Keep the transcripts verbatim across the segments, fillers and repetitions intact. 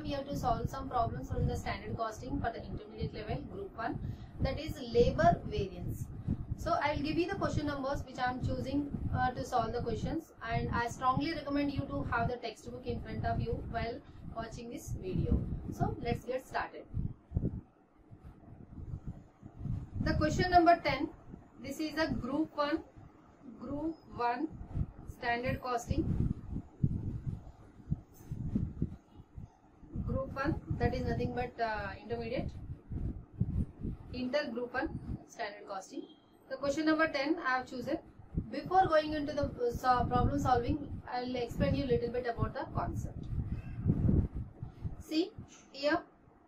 we have to solve some problems from the standard costing for the intermediate level group one, that is labor variance. So I will give you the question numbers which I am choosing uh, to solve the questions, and I strongly recommend you to have the textbook in front of you while watching this video. So let's get started. The question number ten, this is a group one, group one standard costing. Group one, that is nothing but uh, intermediate, inter group one standard costing. The question number ten I have chosen. Before going into the uh, problem solving, I will explain you a little bit about the concept. See here,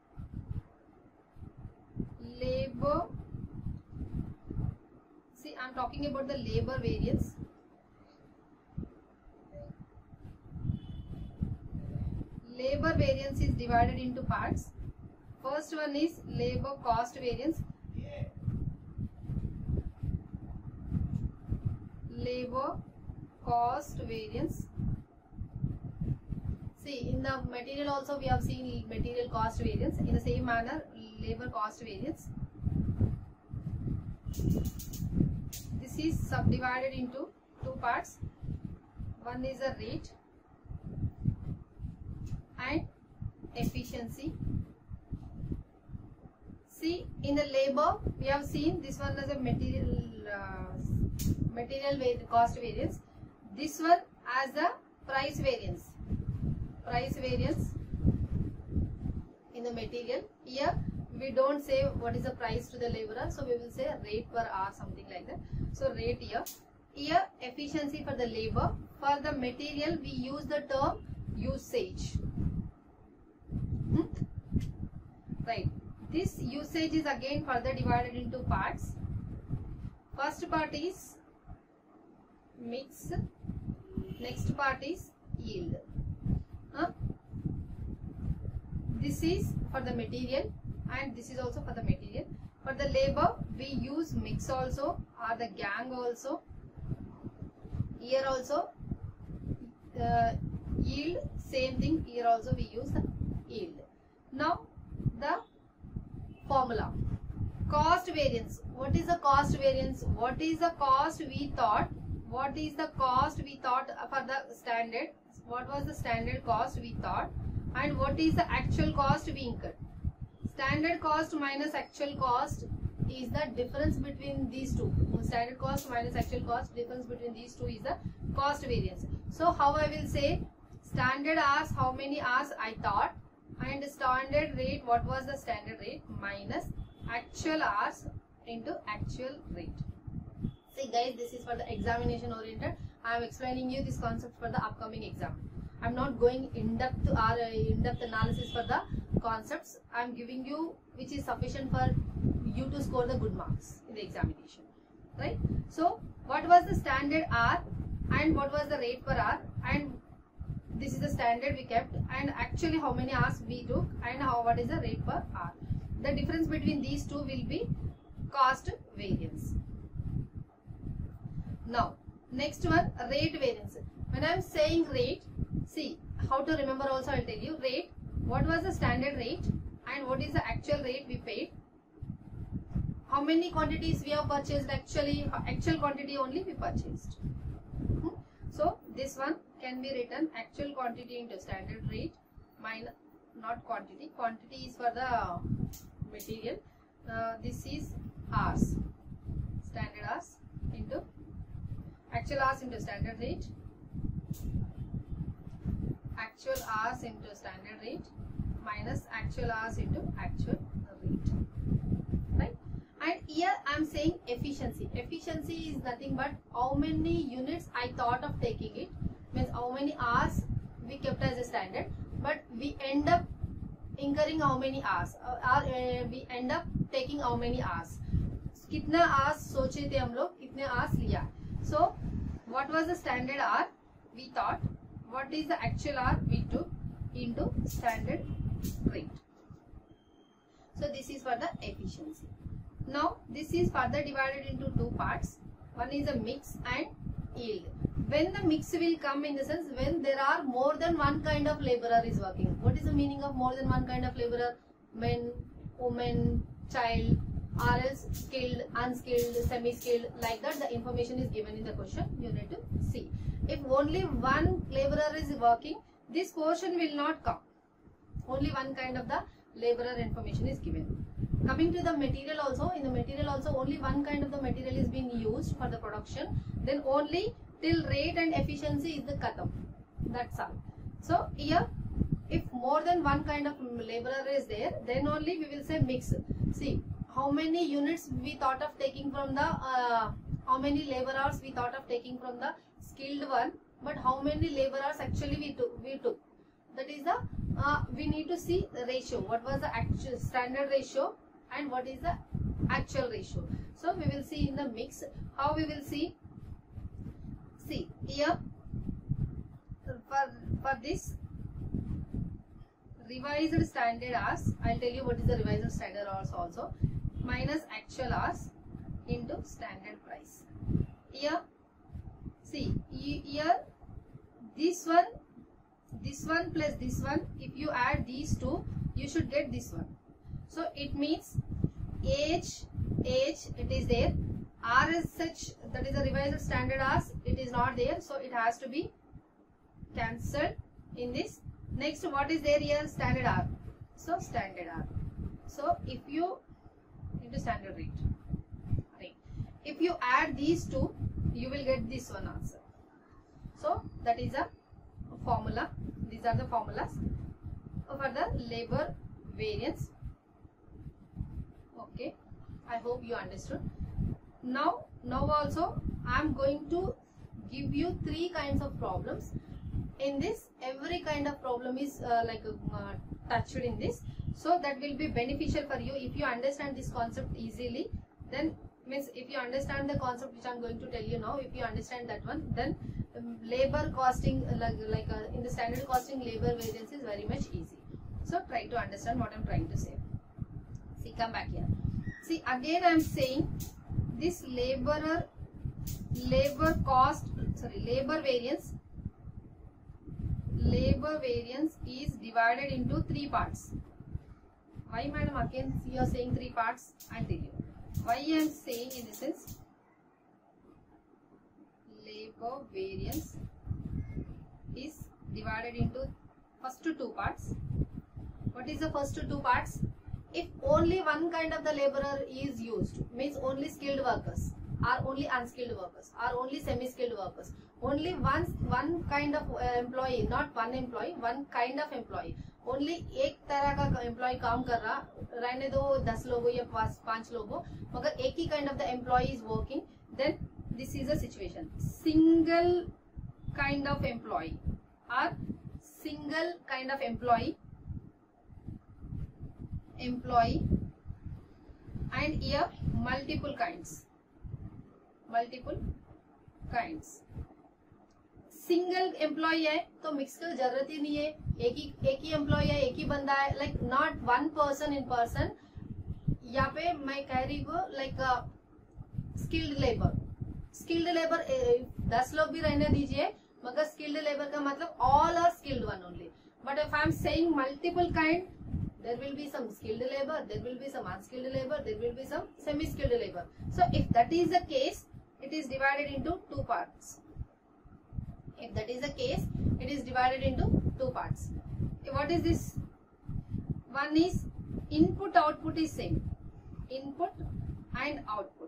labor. See, I am talking about the labor variance. Labor variance is divided into parts. First one is labor cost variance. Labor cost variance. See, in the material also we have seen material cost variance. In the same manner, labor cost variance. This is subdivided into two parts. One is a rate and efficiency. See, in the labor we have seen this one as a material uh, material cost variance, this one as a price variance. Price variance in the material. Here we don't say what is the price to the laborer, so we will say rate per hour, something like that. So rate here. Here efficiency for the labor. For the material we use the term usage. Hmm? Right. This usage is again further divided into parts. First part is mix, next part is yield. Huh? This is for the material and this is also for the material. For the labor we use mix also or the gang also. Here also uh, yield, same thing, here also we use the yield. Now the formula. Cost variance. What is the cost variance? What is the cost we thought? What is the cost we thought for the standard? What was the standard cost we thought? And what is the actual cost we incurred? Standard cost minus actual cost is the difference between these two. Standard cost minus actual cost, difference between these two is the cost variance. So how I will say standard hours, how many hours I thought, and standard rate, what was the standard rate, minus actual hours into actual rate. See guys, this is for the examination oriented. I am explaining you this concept for the upcoming exam. I am not going in depth or uh, in depth analysis for the concepts. I am giving you which is sufficient for you to score the good marks in the examination. Right? So what was the standard hour and what was the rate per hour, and this is the standard we kept, and actually how many hours we took and how what is the rate per hour. The difference between these two will be cost variance. Now next one, rate variance. When I am saying rate, see how to remember also I will tell you. Rate, what was the standard rate and what is the actual rate we paid. How many quantities we have purchased, actually actual quantity only we purchased. Hmm? So this one can be written actual quantity into standard rate minus, not quantity, quantity is for the material. Uh, this is hours, standard hours into actual hours into standard rate, actual hours into standard rate minus actual hours into actual rate. Right? And here I am saying efficiency. Efficiency is nothing but how many units I thought of taking it, means how many hours we kept as a standard, but we end up incurring how many hours, or uh, we end up taking how many hours. कितना hours सोचे थे हम लोग, कितने hours लिया. So what was the standard hour we thought, what is the actual hour we took into standard rate. So this is for the efficiency. Now this is further divided into two parts. One is a mix and yield. when the mix will come in the sense when there are more than one kind of laborer is working. What is the meaning of more than one kind of laborer? Men, women, child, or else skilled, unskilled, semi-skilled, like that the information is given in the question. You need to see. If only one laborer is working, this portion will not come. Only one kind of the laborer information is given. Coming to the material also, in the material also only one kind of the material is being used for the production. Then only till rate and efficiency is the khatam. That's all. So here, if more than one kind of laborer is there, then only we will say mix. See, how many units we thought of taking from the, uh, how many laborers we thought of taking from the skilled one, but how many laborers actually we took, we took. That is the, uh, we need to see the ratio. What was the actual standard ratio and what is the actual ratio. So we will see in the mix. How we will see? See here, for, for this revised standard hours, I'll tell you what is the revised standard hours also, minus actual hours into standard price. Here, see, here, this one, this one plus this one, if you add these two, you should get this one. So it means age, age, it is there. R as such, that is the revised standard hours, it is not there. So it has to be cancelled in this. Next, what is there here? Standard hour. So standard hour. So if you into standard rate, right? If you add these two, you will get this one answer. So that is a formula. These are the formulas for the labor variance. Okay, I hope you understood. Now, now also I am going to give you three kinds of problems. In this, every kind of problem is uh, like uh, touched in this, so that will be beneficial for you if you understand this concept easily. Then means if you understand the concept which I am going to tell you now, if you understand that one, then um, labor costing uh, like, like uh, in the standard costing labor variance is very much easy. So try to understand what I am trying to say. See, come back here. See, again I am saying this laborer labor cost sorry labor variance labor variance is divided into three parts. Why, madam, again you are saying three parts? I'll tell you why I am saying in this sense. Labor variance is divided into first two parts. What is the first two parts? If only one kind of the laborer is used, means only skilled workers, or only unskilled workers, or only semi-skilled workers, only one one kind of uh, employee, not one employee, one kind of employee, only एक तरह का employee काम कर रहा, रहने दो दस लोगों या पांच लोगों, मगर एक ही kind of the employee is working, then this is a situation. Single kind of employee or single kind of employee employee and here multiple kinds multiple kinds. Single employ है तो मिक्स की जरूरत ही नहीं है, एक ही एक ही एम्प्लॉय है, एक ही बंदा है, like not one person in person. यहाँ पे मैं कह रही हूँ like skilled labour. Skilled labour दस लोग भी रहने दीजिए, मगर स्किल्ड लेबर का मतलब all are skilled one only. But if I am saying multiple kind, there will be some skilled labor, there will be some unskilled labor, there will be some semi-skilled labor. So if that is the case, it is divided into two parts. If that is the case, it is divided into two parts. What is this? One is input output is same. Input and output.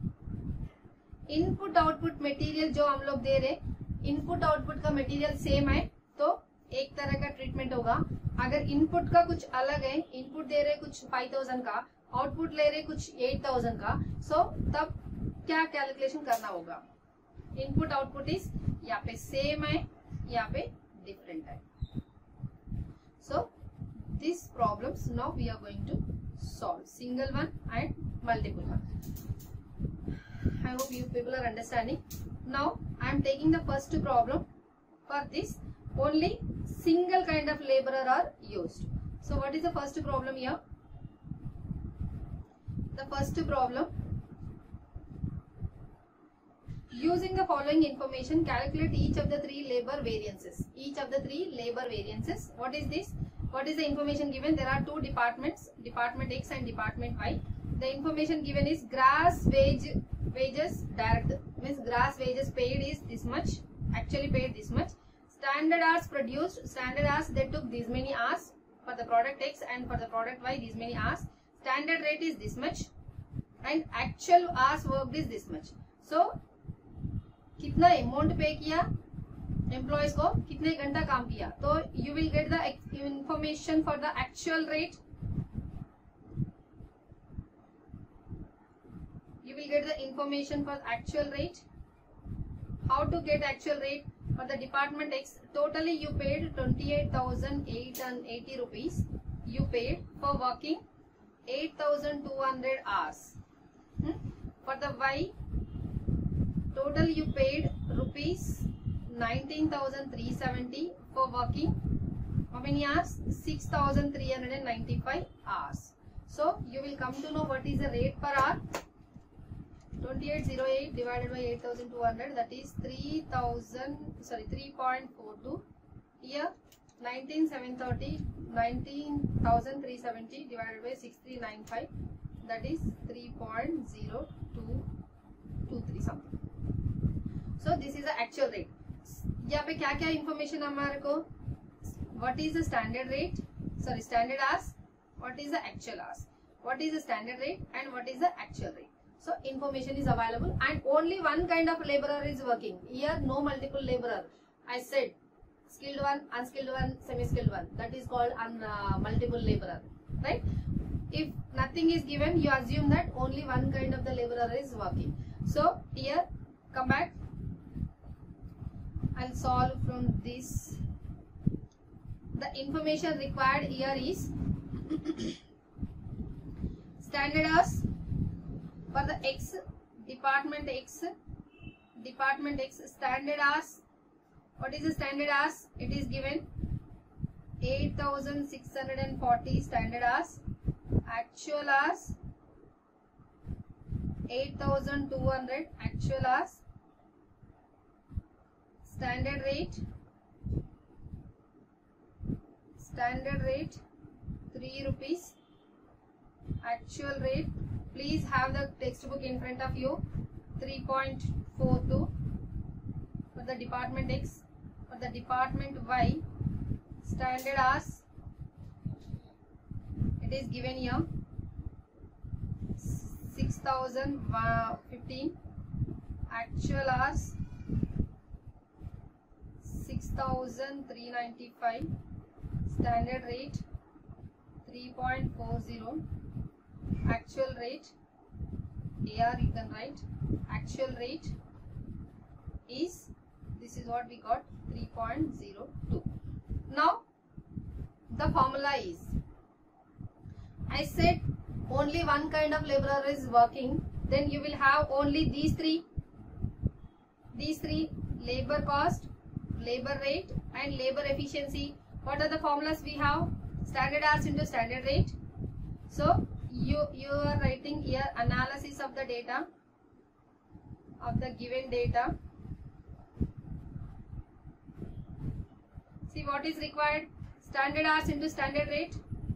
Input output material जो हम लोग दे रहे, input output का material same है, तो एक तरह का ट्रीटमेंट होगा. अगर इनपुट का कुछ अलग है, इनपुट दे रहे कुछ फाइव थाउजेंड का, आउटपुट ले रहे कुछ एट थाउजेंड का, सो so, तब क्या कैलकुलेशन करना होगा? इनपुट आउटपुट इज यहाँ पे सेम है, यहाँ पे डिफरेंट है. So this problems now we are going to solve single one and multiple one. I hope you people are understanding. Now I am taking the first problem. For this only single kind of laborer are used. So what is the first problem here? The first problem, Using the following information, calculate each of the three labor variances. Each of the three labor variances. What is this? What is the information given? There are two departments, Department X and Department Y. The information given is gross wage wages direct, means gross wages paid is this much, actually paid this much. Standard hours produced, standard hours they took these many hours for the product X, and for the product Y these many hours. Standard rate is this much and actual hours worked is this much. So कितना amount पे किया employees को, कितने घंटा काम किया, तो you will get the information for the actual rate. You will get the information for actual rate. How to get actual rate for the Department X? Totally you paid twenty-eight thousand eight hundred eighty rupees. You paid for working eight thousand two hundred hours. Hmm? For the Y, total you paid rupees nineteen thousand three hundred seventy for working how many hours? six thousand three hundred ninety-five hours. So you will come to know what is the rate per hour. twenty-eight oh eight divided by eight thousand two hundred, that is three thousand, sorry, three point four two. Here nineteen thousand seven hundred thirty, nineteen thousand three hundred seventy divided by six thousand three hundred ninety-five, that is three point zero two two three something. So this is the actual rate. यहाँ पे क्या क्या information हमारे को? What is the standard rate? Sorry, standard hours. What is the actual hours? What is the standard rate and what is the actual rate? So information is available, and only one kind of laborer is working. Here no multiple laborer. I said skilled one, unskilled one, semi-skilled one. That is called un, uh, multiple laborer, right? If nothing is given, you assume that only one kind of the laborer is working. So here, come back. I'll solve from this. The information required here is standard hours for the X, Department X, Department X standard hours. What is the standard hours? It is given eight thousand six hundred forty standard hours. Actual hours eight thousand two hundred actual hours. Standard rate, standard rate three rupees. Actual rate, please have the textbook in front of you, three point four two for the Department X. For the Department Y, standard hours, it is given here six thousand fifteen. Actual hours six thousand three hundred ninety-five. Standard rate three point four zero. Actual rate, here you can write actual rate is, this is what we got, three point zero two. Now the formula is, I said only one kind of laborer is working, then you will have only these three, these three labor cost, labor rate and labor efficiency. What are the formulas we have? Standard hours into standard rate. So you you are writing here analysis of the data, of the given data. See what is required? Standard hours into standard rate,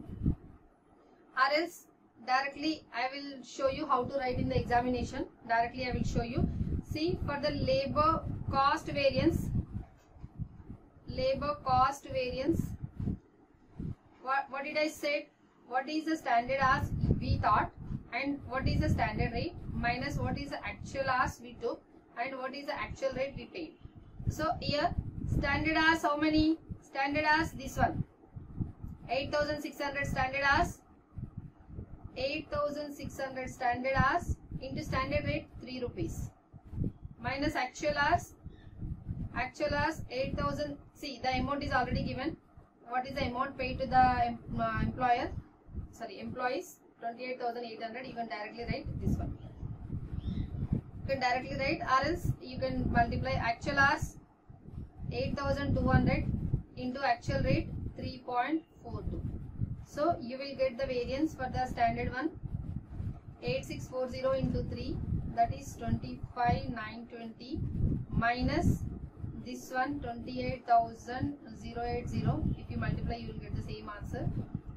or else directly I will show you how to write in the examination. Directly I will show you. See, for the labor cost variance, labor cost variance, what, what did I say? What is the standard hours we thought, and what is the standard rate, minus what is the actual hours we took, and what is the actual rate we paid. So here standard hours, how many? Standard hours, this one, eight thousand six hundred standard hours, eight thousand six hundred standard hours into standard rate three rupees, minus actual hours, actual hours eight thousand. See, the amount is already given. What is the amount paid to the uh, employer? Sorry, employees, twenty-eight thousand eight hundred. You can directly write this one. You can directly write, or else you can multiply actual hours eight thousand two hundred into actual rate three point four two. So you will get the variance for the standard one, eight thousand six hundred forty into three, that is twenty-five nine twenty minus this one twenty-eight thousand eighty. If you multiply, you will get the same answer.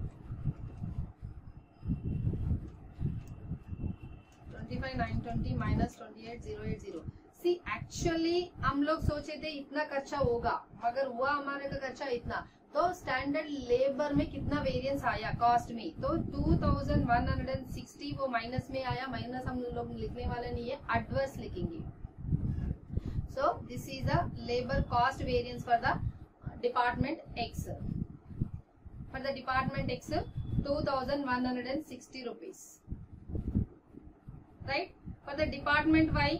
twenty-five nine twenty minus twenty-eight thousand eighty. See actually हम लोग सोचे थे इतना खर्चा होगा, मगर हुआ हमारे का खर्चा इतना. तो स्टैंडर्ड लेबर में कितना वेरिएंस आया कॉस्ट में, तो two thousand one hundred sixty वो माइनस में आया. माइनस हम लोग लिखने वाले नहीं है, एडवर्स लिखेंगे. So this is the labour cost variance for the department X. For the department X two thousand one hundred sixty rupees. Right. For the department Y,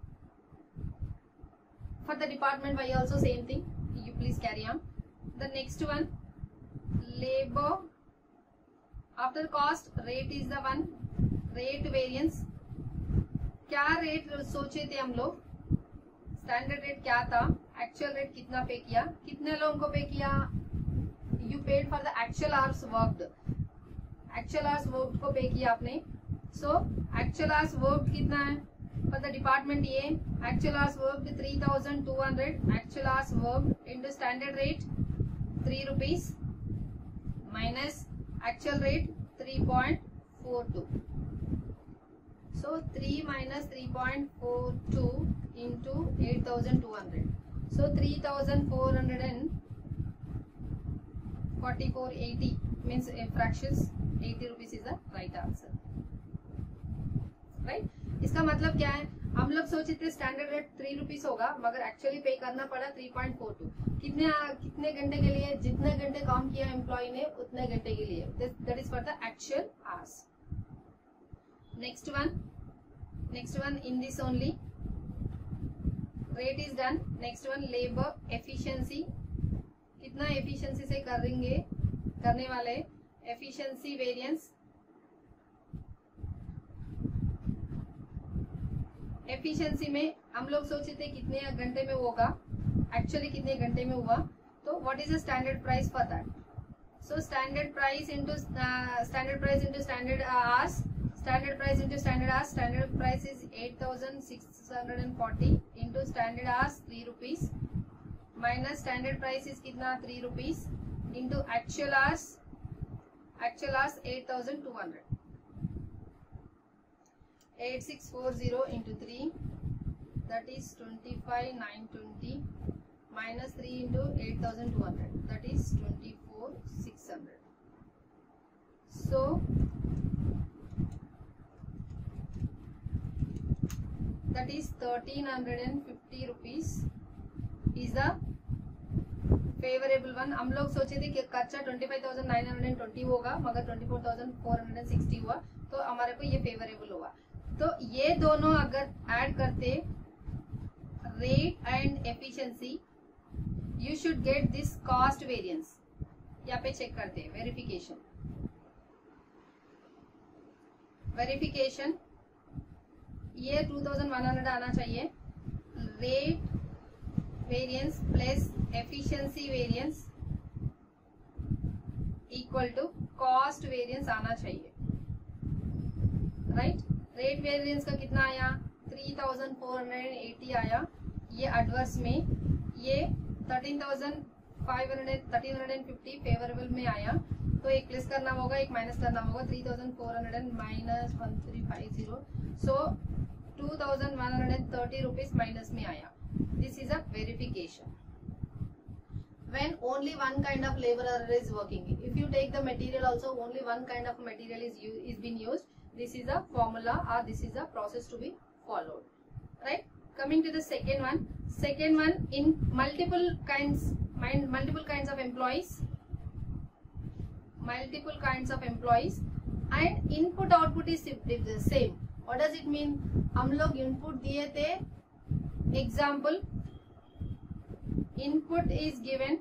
for the department Y also same thing. You please carry on. The next one, labor after cost rate is the one. Rate variance. क्या rate सोचे थे हम लोग, standard rate क्या था, actual rate कितना पे किया, कितने लोगों को पे किया. You paid for the actual hours worked. Actual hours worked को पे किया आपने. सो एक्चुअल आवर्स वर्क्ड कितना है for the department A, actual hours worked three thousand two hundred, actual hours worked into standard rate three rupees minus actual rate three point four two. So three minus three point four two into eight thousand two hundred. So three thousand four hundred forty-four eighty means uh, fractions eighty rupees is the right answer. Right. इसका मतलब क्या है, हम लोग सोचे थे standard rate three rupees होगा, मगर एक्चुअली पे करना पड़ा थ्री पॉइंट फोर टू. कितने कितने घंटे के लिए, जितने घंटे काम किया एम्प्लॉय ने उतने घंटे के लिए. That is for the actual hours. Next one, next one in this only rate is done. Next one labour efficiency. कितना एफिशिएंसी से करेंगे, करने वाले एफिशिएंसी वेरिएंस. एफिशिएंसी में हम लोग सोचे थे कितने घंटे में होगा, एक्चुअली कितने घंटे में हुआ. तो what is the standard price for that. So standard price into standard price into standard hours. Standard price into standard hours. Standard price is eight thousand six hundred forty into standard hours three rupees minus standard price is कितना three rupees into actual hours. Actual hours eight thousand two hundred. eight six four zero into three, that is twenty-five nine twenty minus three into eight thousand two hundred, that is twenty-four six hundred. So that is thirteen fifty rupees is the favourable one. हम लोग सोचे थे कि खर्चा twenty five thousand nine hundred twenty होगा, मगर twenty four thousand four hundred sixty हुआ, तो हमारे को ये फेवरेबल हुआ. तो ये दोनों अगर ऐड करते rate and efficiency, you should get this cost variance. यहाँ पे चेक करते हैं वेरिफिकेशन. वेरिफिकेशन ये टू थाउजेंड वन हंड्रेड आना चाहिए. Rate variance plus efficiency variance equal to cost variance आना चाहिए. राइट. रेट वेरिएंस का कितना आया, three thousand four hundred eighty आया. ये एडवर्स में, ये thirteen thousand five hundred thirteen hundred fifty favourable में आया. तो एक प्लस करना होगा, एक माइनस करना होगा. Three thousand four hundred minus one three five zero, so two thousand one hundred thirty rupees minus में आया. This is a verification. When only one kind of laborer is working, if you take the material also only one kind of material is used, is being used. This is a formula or this is a process to be followed. Right. Coming to the second one. Second one, in multiple kinds, multiple kinds of employees, multiple kinds of employees, and input output is the same. What does it mean? हम लोग input दिए थे. Example, input is given.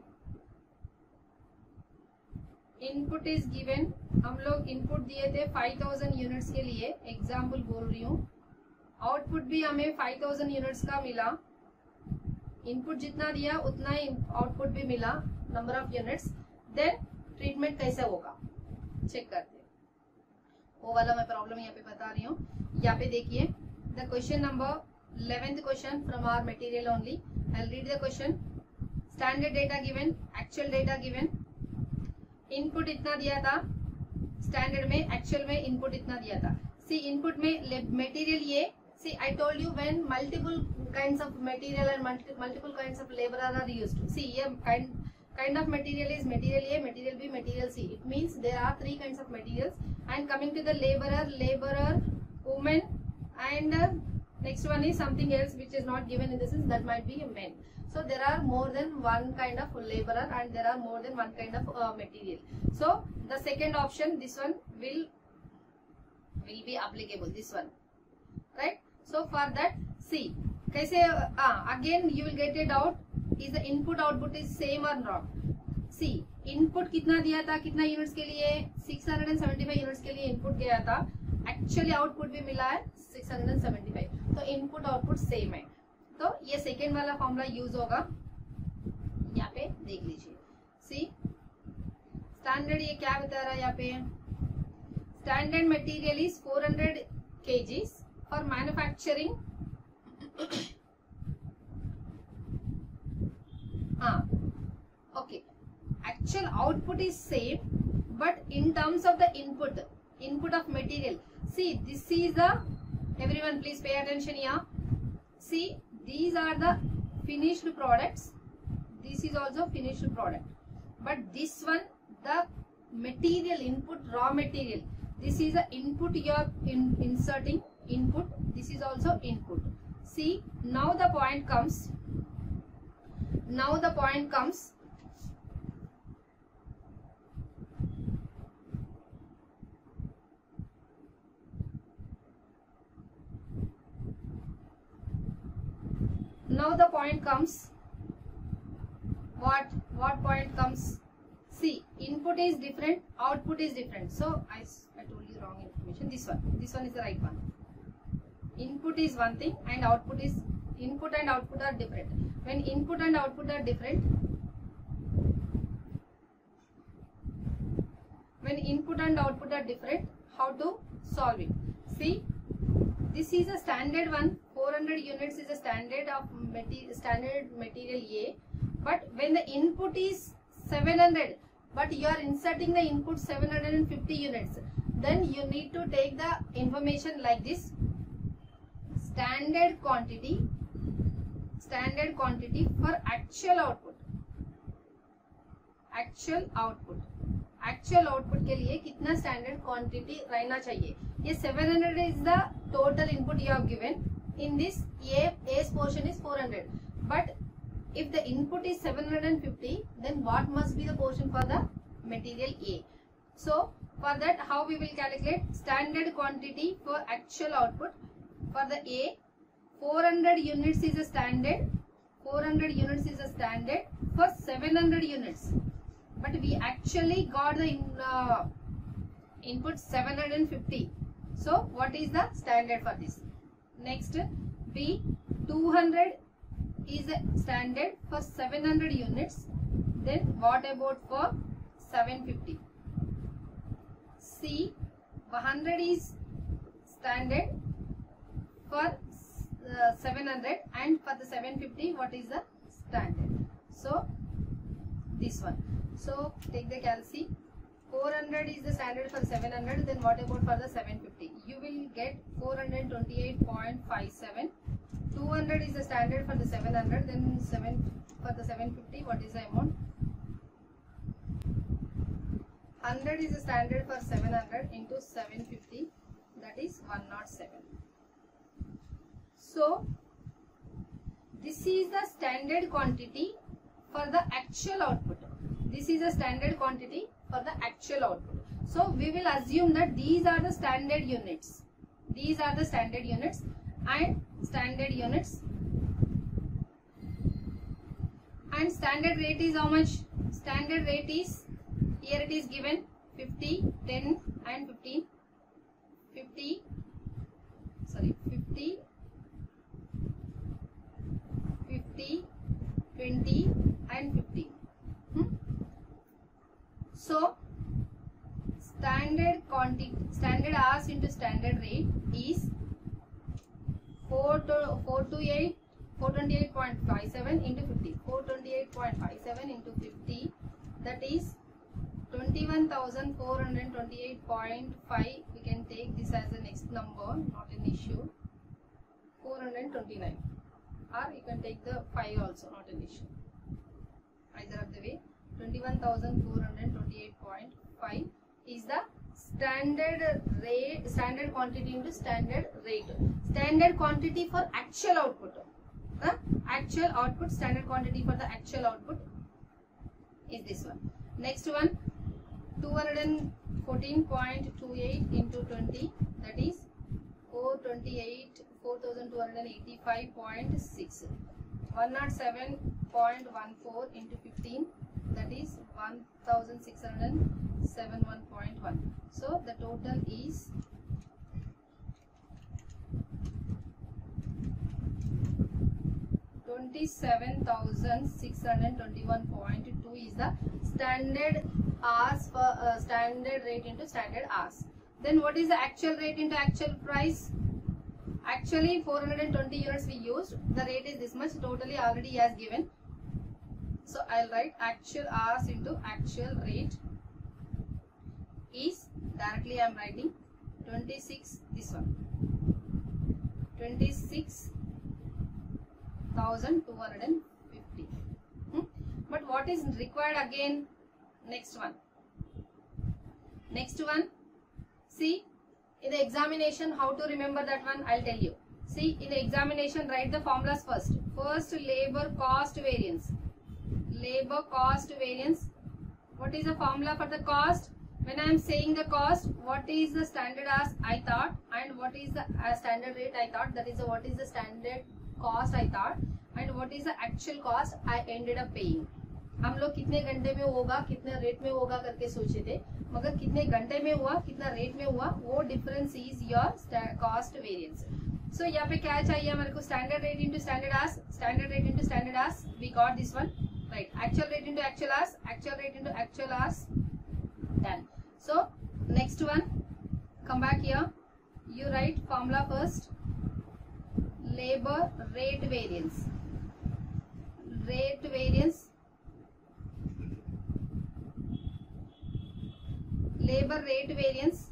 Input is given. हम लोग input दिए थे five thousand units के लिए, एग्जाम्पल बोल रही हूँ. आउटपुट भी हमें फाइव थाउजेंड यूनिट्स का मिला. इनपुट जितना दिया उतना ही आउटपुट भी मिला, number of units. Then treatment कैसे होगा चेक करते हैं. वो वाला मैं प्रॉब्लम यहाँ पे बता रही हूँ. यहाँ पे देखिए the question number eleventh question from our material only. I'll read the question. Standard data given, actual data given. Input इतना दिया था, standard में, actual में input इतना दिया था. See input में material ये. See I told you when multiple kinds of material and multi, multiple kinds of laborer are used. See here kind kind of material is material A, material B, material C. It means there are three kinds of materials. And coming to the laborer, laborer, woman, and uh, next one is something else which is not given in this is that might be a man. So there are more than one kind of laborer and there are more than one kind of uh, material. So the second option, this one will will be applicable. This one, right? So for that, see, कैसे uh, again you will get a doubt. Is the input output is same or not? See, input कितना दिया था, कितना units के लिए? six hundred seventy-five units के लिए input गया था. Actually output भी मिला है six hundred seventy-five. तो input output same है. तो ये सेकेंड वाला फॉर्मूला यूज होगा. यहाँ पे देख लीजिए. सी स्टैंडर्ड ये क्या बता रहा है यहाँ पे? Standard material is four hundred kgs for manufacturing. हाँ, okay. Actual output is same but in terms of the input input of material. See this is the, everyone please pay attention here. See, these are the finished products. This is also finished product. But this one, the material input, raw material. This is the input you are in, inserting input. This is also input. See, now the point comes. Now the point comes. Now the point comes. What what point comes? See, input is different, output is different. So I I told you wrong information. This one, this one is the right one. Input is one thing and output is, input and output are different. When input and output are different, when input and output are different, how to solve it? See, this is a standard one. four hundred units is a standard of material, standard material A. But when the input is seven hundred, but you are inserting the input seven hundred fifty units, then you need to take the information like this. Standard quantity, standard quantity for actual output. Actual output. Actual output के लिए कितना standard quantity रहना चाहिए? ये seven hundred is the total input you have given. In this, A, A's portion is four hundred. But if the input is seven hundred fifty, then what must be the portion for the material A? So, for that, how we will calculate standard quantity for actual output for the A? four hundred units is a standard. four hundred units is a standard for seven hundred units. But we actually got the in, uh, input seven hundred fifty. So, what is the standard for this? Next, B, two hundred is a standard for seven hundred units. Then what about for seven hundred fifty? C, one hundred is standard for uh, seven hundred, and for the seven hundred fifty, what is the standard? So, this one. So, take the calci. four hundred is the standard for seven hundred, then what about for the seven hundred fifty? You will get four hundred twenty-eight point five seven. two hundred is the standard for the seven hundred, then seven for the seven hundred fifty, what is the amount? one hundred is the standard for seven hundred into seven hundred fifty, that is one hundred seven. So, this is the standard quantity for the actual output. This is a standard quantity for the actual output. So, we will assume that these are the standard units. These are the standard units and standard units. And standard rate is how much? Standard rate is, here it is given fifty, ten and fifteen. fifty, sorry, fifty, fifty, twenty and fifty. Hmm? So, standard quantity, standard hours into standard rate is four to four to eight, four twenty-eight point five seven into fifty. four twenty-eight point five seven into fifty, that is twenty-one thousand four hundred twenty-eight point five. We can take this as the next number, not an issue. four hundred twenty-nine, or you can take the five also, not an issue. Either of the way, twenty-one thousand four hundred twenty-eight point five is the standard rate, standard quantity into standard rate. Standard quantity for actual output. Huh? Actual output, standard quantity for the actual output is this one. Next one, two hundred fourteen point two eight into twenty, that is four twenty-eight, four thousand two hundred eighty-five point six. one oh seven point one four into fifteen, that is one thousand six hundred seventy-one point one. So the total is twenty-seven thousand six hundred twenty-one point two is the standard hours for uh, standard rate into standard hours. Then what is the actual rate into actual price? Actually four hundred twenty units we used. The rate is this much. Totally already he has given. So I'll write actual hours into actual rate is, directly I am writing twenty-six, this one, twenty-six thousand two hundred fifty. Hmm? But what is required again? Next one. Next one. See, in the examination, how to remember that one, I'll tell you. See, in the examination, write the formulas first. First, labor cost variance. Labor cost variance. What is the formula for the cost? When I am saying the cost, what is the standard hours I thought, and what is the uh, standard rate I thought, that is the, what is the standard cost I thought, and what is the actual cost I ended up paying. हम लोग कितने घंटे में होगा, कितने rate में होगा करके सोचे थे, मगर कितने घंटे में हुआ, कितना रेट में हुआ, वो difference is your cost variance. So यहाँ पे क्या चाहिए हमारे को? Standard rate into standard hours, standard rate into standard hours. We got this one, right. Actual rate into actual hours, actual rate into actual hours. Done. So next one, come back here. You write formula first. Labor rate variance. Rate variance. Labor rate variance.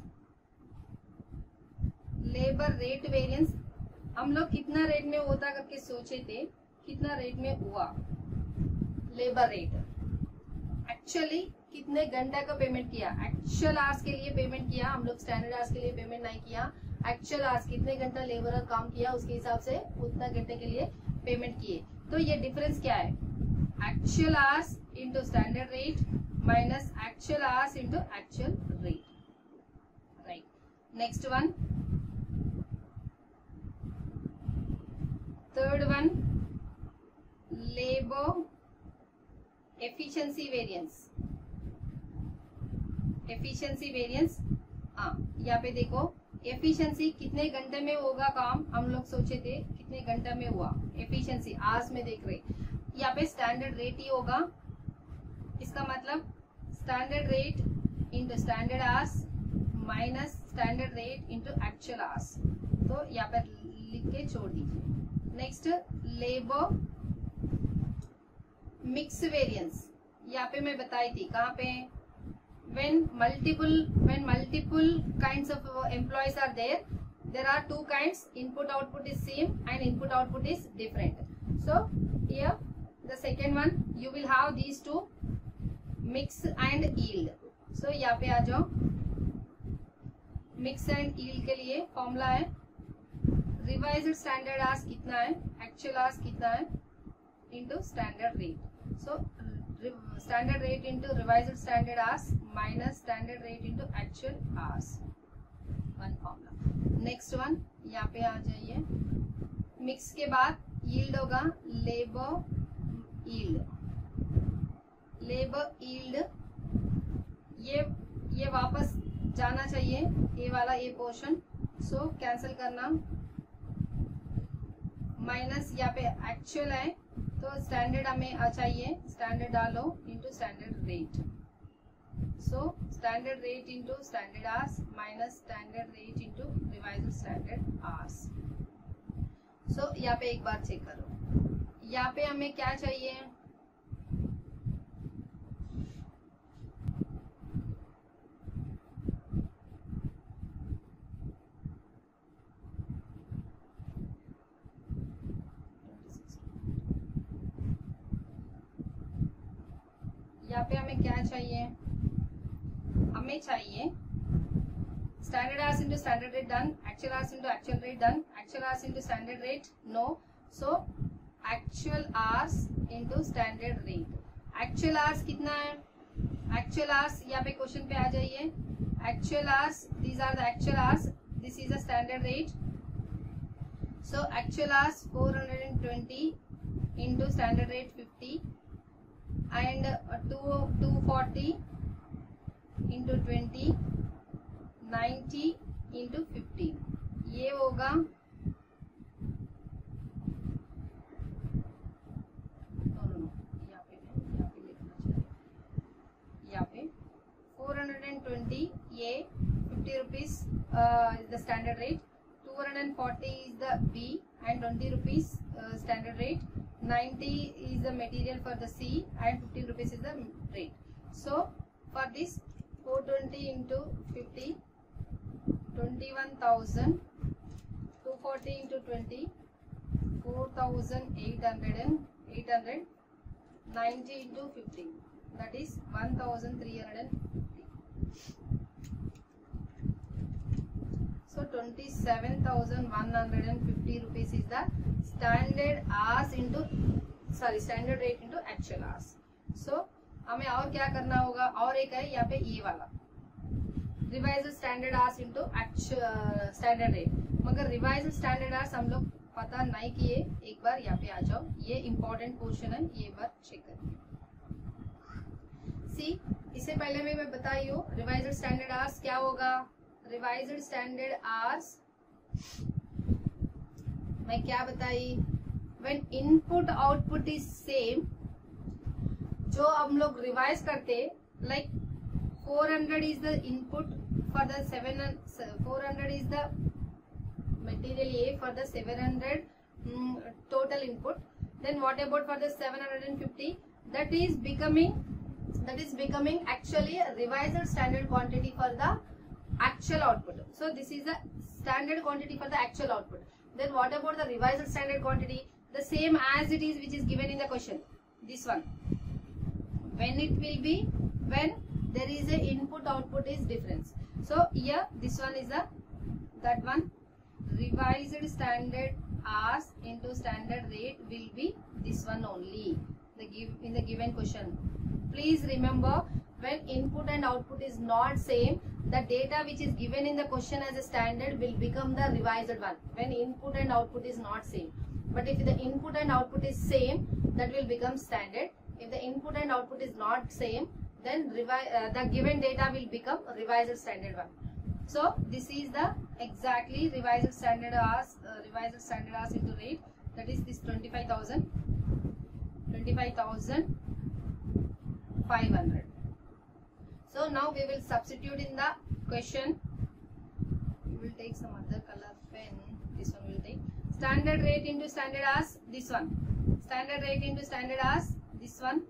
Labor rate variance. हम लोग कितना rate में होता करके सोचे थे, कितना rate में हुआ लेबर रेट. एक्चुअली कितने घंटे का पेमेंट किया, एक्चुअल आवर्स के लिए पेमेंट किया हम लोग, स्टैंडर्ड आवर्स के लिए पेमेंट नहीं किया. एक्चुअल आवर्स कितने घंटा लेबर काम किया उसके हिसाब से उतना घंटे के लिए पेमेंट किए. तो ये डिफरेंस क्या है? Actual hours into standard rate minus actual hours into actual rate, right. Next one, third one, labour efficiency variance. Efficiency variance, हाँ यहाँ पे देखो, एफिशिएंसी कितने घंटे में होगा काम, हम लोग सोचे थे कितने घंटे में हुआ. एफिशिएंसी आवर्स में देख रहे, यहाँ पे स्टैंडर्ड रेट ही होगा. इसका मतलब standard rate into standard hours minus standard rate into actual hours. तो यहाँ पे लिख के छोड़ दीजिए. Next, labour mix variance. यहाँ पे मैं बताई थी कहाँ पे, when multiple when multiple kinds of employees are there, there are two kinds, input output is same and input output is different. So here the second one, you will have these two, mix and yield. So यहाँ पे आ जाओ, mix and yield के लिए formula है, revised standard hours कितना है, actual hours कितना है, into standard rate. So standard rate into revised standard hours minus standard rate into actual hours. One formula. Next one, यहाँ पे आ जाइए. मिक्स के बाद yield होगा labor yield. Labor yield, ये ये वापस जाना चाहिए, ये वाला ये पोर्शन. सो कैंसिल करना, माइनस यहाँ पे एक्चुअल है तो स्टैंडर्ड हमें आ चाहिए, स्टैंडर्ड डालो into standard rate. So standard rate into standard hours minus standard rate into revised standard hours. So so, यहाँ पे एक बार चेक करो, यहाँ पे हमें क्या चाहिए, यहाँ पे हमें क्या चाहिए, हमें चाहिए standard hours into standard rate done, actual hours into actual rate done, actual hours into standard rate no, so actual hours into standard rate. actual hours कितना है, actual hours यहाँ पे क्वेश्चन पे आ जाइए, actual hours, these are the actual hours, this is the standard rate, so actual hours four hundred twenty into standard rate fifty and uh, two forty into twenty, ninety into fifteen, ये होगा no no no यहाँ पे यहाँ पे लिखना चाहिए, यहाँ पे four hundred twenty, ये fifty rupees uh, is the standard rate, two hundred forty is the B and twenty rupees uh, standard rate, ninety is the material for the C and fifty rupees is the rate. So for this four hundred twenty into fifty, twenty-one thousand, two hundred forty into twenty, four thousand eight hundred and eight hundred, ninety into fifty, that is one thousand three hundred fifty. So twenty-seven thousand one hundred fifty rupees is the standard hours into sorry standard rate into actual hours. So हमें और क्या करना होगा, और एक है यहाँ पे ये वाला revised standard hours into actual standard rate, मगर रिवाइज्ड स्टैंडर्ड आवर्स हम लोग पता नहीं किए, एक बार यहाँ पे आ जाओ, ये इंपॉर्टेंट क्वेश्चन है, ये बार चेक करिए। सी इससे पहले मैं मैं बताई हूँ रिवाइज्ड स्टैंडर्ड आवर्स क्या होगा, रिवाइज्ड स्टैंडर्ड आवर्स मैं क्या बताई, when input output is same, जो हम लोग रिवाइज करते like four hundred is the input for the seven four hundred is the material A for the seven hundred um, total input, then what about for the seven hundred fifty, that is becoming that is becoming actually a revised standard quantity for the actual output. So this is the standard quantity for the actual output. Then what about the revised standard quantity, the same as it is which is given in the question, this one, when it will be when there is a input output is difference. So here this one is the that one revised standard hours into standard rate will be this one only, the give in the given question. Please remember, when input and output is not same, the data which is given in the question as a standard will become the revised one when input and output is not same. But if the input and output is same, that will become standard. If the input and output is not same, then uh, the given data will become revised standard one. So this is the exactly revised standard hours, uh, revised standard hours into rate, that is this twenty-five thousand, twenty-five thousand five hundred. So now we will substitute in the question. We will take some other color pen. This one will take standard rate into standard hours. This one standard rate into standard hours. This one.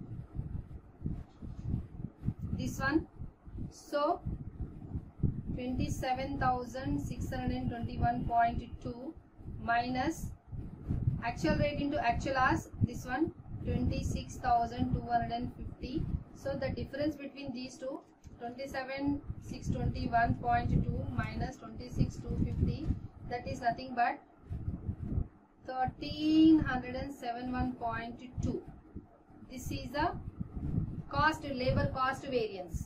This one. So twenty-seven thousand six hundred twenty-one point two minus actual rate into actual hours. This one twenty-six thousand two hundred fifty. So the difference between these two, twenty-seven thousand six hundred twenty-one point two minus twenty-six thousand two hundred fifty, that is nothing but one thousand three hundred seventy-one point two. This is the cost, labor cost variance.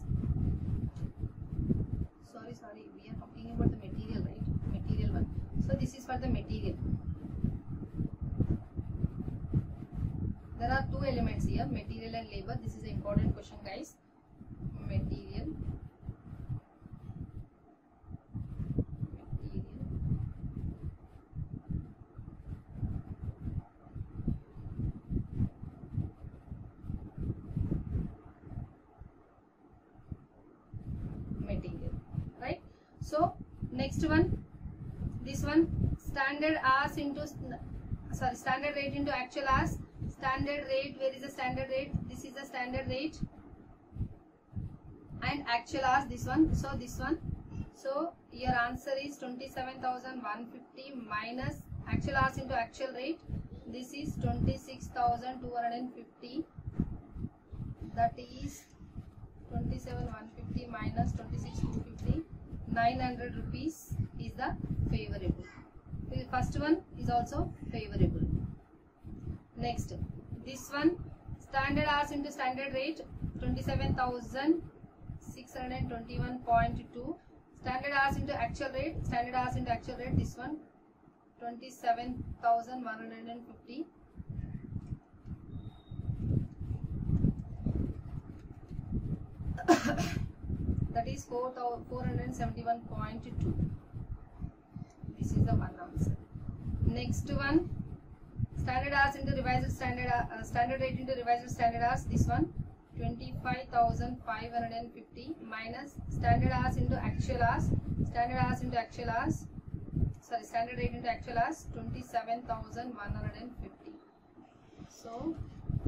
Sorry, sorry, we are talking about the material, right? Material one. So this is for the material. There are two elements here, material and labor. This is an important question, guys. Material. Material, right? So next one, this one standard hours into sorry, standard rate into actual hours. Standard rate, where is the standard rate? This is the standard rate. And actual hours, this one. So this one. So your answer is twenty-seven thousand one hundred fifty minus actual hours into actual rate. This is twenty-six thousand two hundred fifty. That is twenty-seven thousand one hundred fifty minus twenty-six thousand two hundred fifty. nine hundred rupees is the favorable. The first one is also favorable. Next, this one, standard hours into standard rate, twenty-seven thousand six hundred twenty-one point two. Standard hours into actual rate, standard hours into actual rate, this one, twenty-seven thousand one hundred fifty. That is four hundred seventy-one point two. This is the one answer. Next one, standard hours into revised standard uh, standard rate into revised standard hours, this one, twenty-five thousand five hundred fifty minus standard hours into actual hours, standard hours into actual hours, sorry, standard rate into actual hours, twenty-seven thousand one hundred fifty. So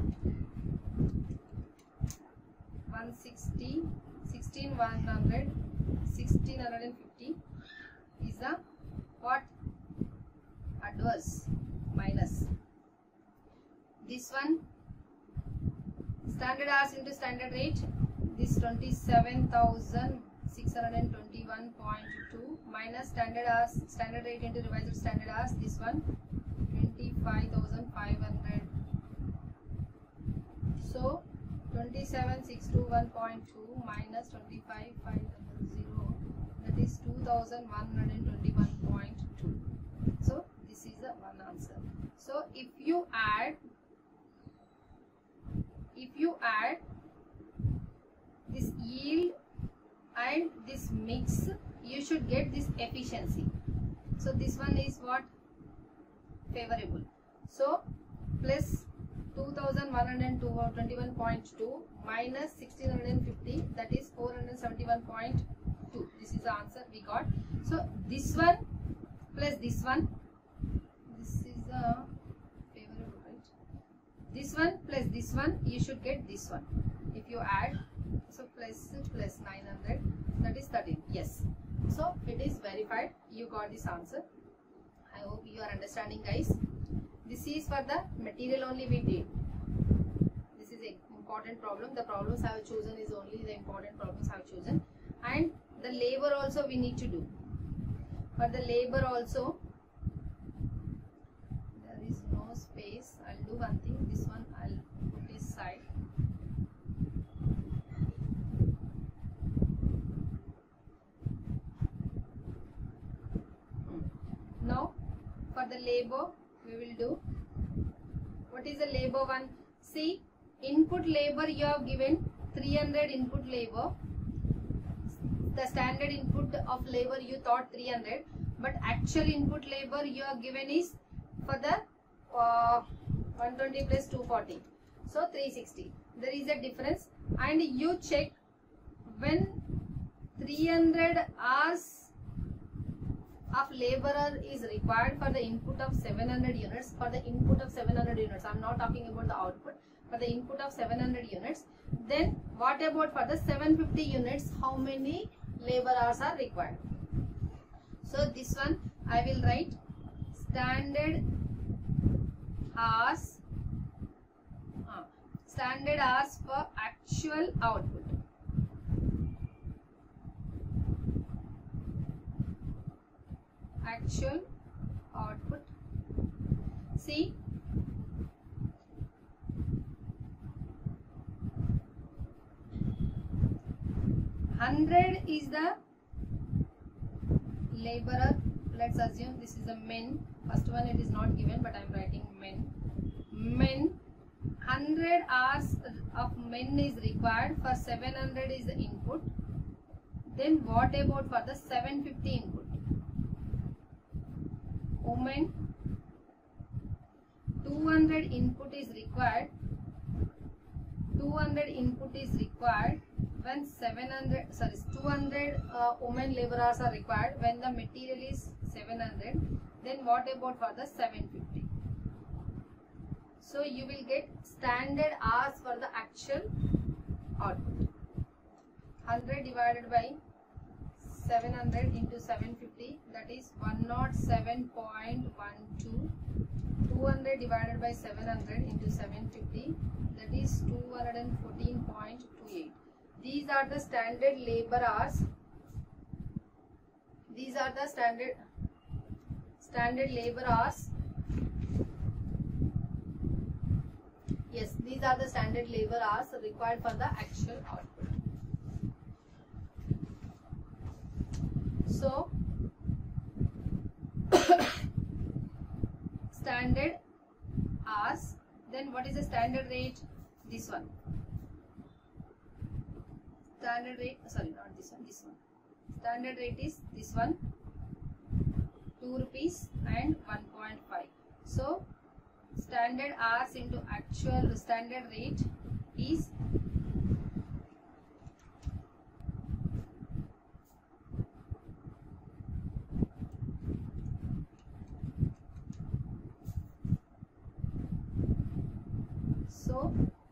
one hundred sixty, sixteen thousand one hundred, sixteen fifty is the what? Adverse minus. This one, standard hours into standard rate, this twenty-seven thousand six hundred twenty-one point two minus standard hours, standard rate into revised standard hours, this one, twenty-five thousand five hundred. So twenty-seven thousand six hundred twenty-one point two minus twenty-five thousand five hundred, that is two thousand one hundred twenty-one point two. So this is the one answer. So if you add if you add this yield and this mix, you should get this efficiency. So this one is what? Favorable. So plus two thousand one hundred twenty-one point two minus sixteen fifty, that is four hundred seventy-one point two. This is the answer we got. So this one plus this one, this is a favorable, right? This one plus this one, you should get this one if you add. So plus plus nine hundred, that is thirteen. Yes, so it is verified. You got this answer. I hope you are understanding, guys. This is for the material only we did. This is an important problem. The problems I have chosen is only the important problems I have chosen. And the labor also we need to do. For the labor also, there is no space. I'll do one thing. This one I'll put this side. Now, for the labor, we will do. What is the labor one? See, input labor you have given three hundred input labor. The standard input of labor you thought three hundred, but actual input labor you have given is for the uh, one twenty plus two forty. So three sixty. There is a difference, and you check when three hundred hours of laborer is required for the input of seven hundred units. For the input of seven hundred units, I am not talking about the output. For the input of seven hundred units, then what about for the seven hundred fifty units? How many labor hours are required? So this one I will write standard hours, uh, standard hours for actual output. Actual output. See, one hundred is the laborer. Let's assume this is a men. First one it is not given, but I am writing men. Men. one hundred hours of men is required. For seven hundred is the input. Then what about for the seven hundred fifty input? Women, two hundred input is required. two hundred input is required when seven hundred, sorry, two hundred uh, women laborers are required when the material is seven hundred. Then what about for the seven hundred fifty? So you will get standard hours for the actual output. one hundred divided by seven hundred into seven fifty, that is one oh seven point one two. two hundred divided by seven hundred into seven fifty, that is two hundred fourteen point two eight. These are the standard labor hours. These are the standard standard labor hours. Yes, these are the standard labor hours required for the actual output. So standard hours, then what is the standard rate? This one. Standard rate, sorry, not this one, this one. Standard rate is this one, two rupees and one point five. So standard hours into actual standard rate is so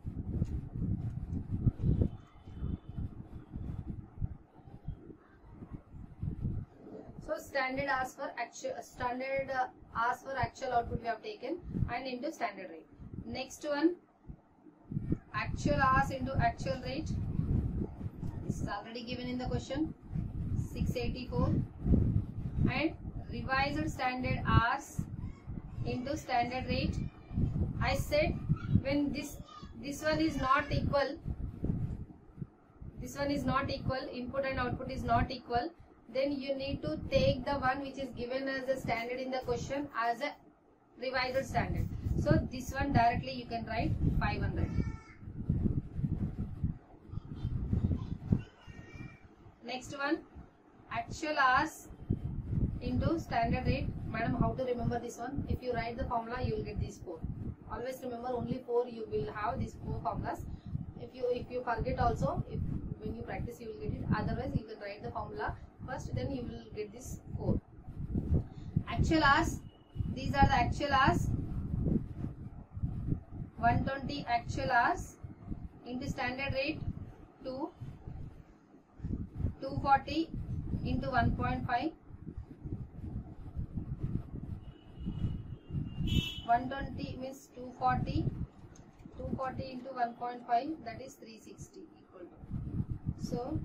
so standard hours for actual standard uh, hours for actual output we have taken and into standard rate. Next one, actual hours into actual rate. This is already given in the question, six eighty-four, and revised standard hours into standard rate. I said when this this one is not equal, this one is not equal, input and output is not equal, then you need to take the one which is given as a standard in the question as a revised standard. So this one directly you can write five hundred. Next one, actual hours into standard rate. Madam, how to remember this one? If you write the formula, you will get these four. Always remember only four you will have, these four formulas. If you if you forget also, if when you practice you will get it. Otherwise you can write the formula first, then you will get this four. Actual hours, these are the actual hours. one twenty actual hours into standard rate two, two forty into one point five, one twenty means two forty, two forty into one point five, that is three sixty equal to, so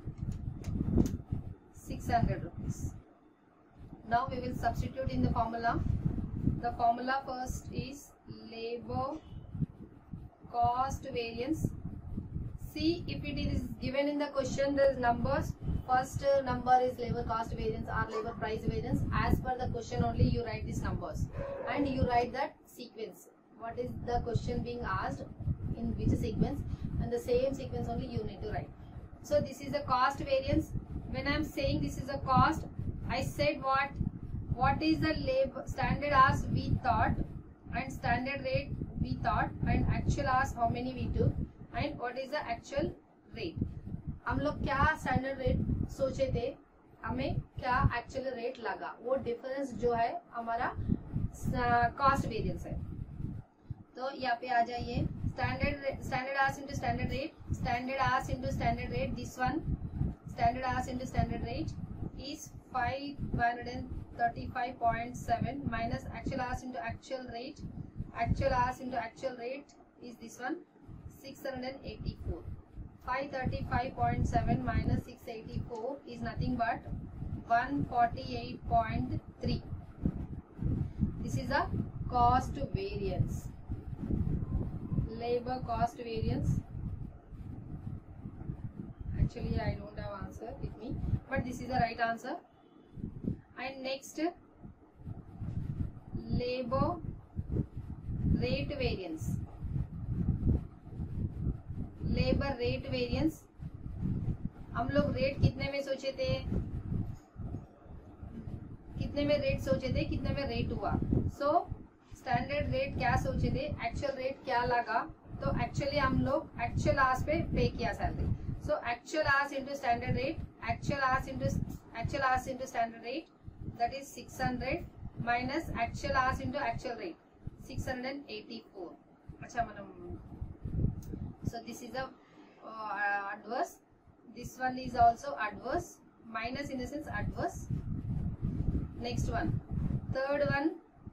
six hundred rupees. Now we will substitute in the formula. The formula first is labor cost variance. See, if it is given in the question, there is numbers. First uh, number is labor cost variance or labor price variance. As per the question only you write these numbers and you write that sequence. What is the question being asked, in which sequence, and the same sequence only you need to write. So this is a cost variance. When I am saying this is a cost, I said what? What is the labor standard hours we thought, and standard rate we thought, and actual hours how many we took, and what is the actual rate. हम लोग क्या standard rate सोचे थे, हमें क्या actual rate लगा, वो difference जो है हमारा कॉस्ट वेरिएंस है. तो यहाँ पे आ जाइए, standard standard hours into standard rate, standard hours into standard rate, this one standard hours into standard rate is five hundred thirty-five point seven minus actual hours into actual rate. Actual hours into actual rate is this one, six hundred eighty-four. five hundred thirty-five point seven minus six hundred eighty-four is nothing but one hundred forty-eight point three. This is a cost variance, labor cost variance. Actually I don't have answer with me, but this is the right answer. And next, labor rate variance. Labour rate variance, हम लोग rate कितने में सोचे थे, कितने में rate सोचे थे, कितने में रेट हुआ. सो स्टैंडर्ड रेट क्या सोचे थे, एक्चुअल रेट क्या लगा, तो एक्चुअली हम लोग एक्चुअल आवर्स पे पे किया salary. So actual hours into standard rate, actual hours into actual hours into standard rate, that is six hundred minus actual hours into actual rate, six hundred eighty-four. अच्छा మనం so this is a uh, adverse, this one is also adverse, minus in the sense adverse. Next one, third one,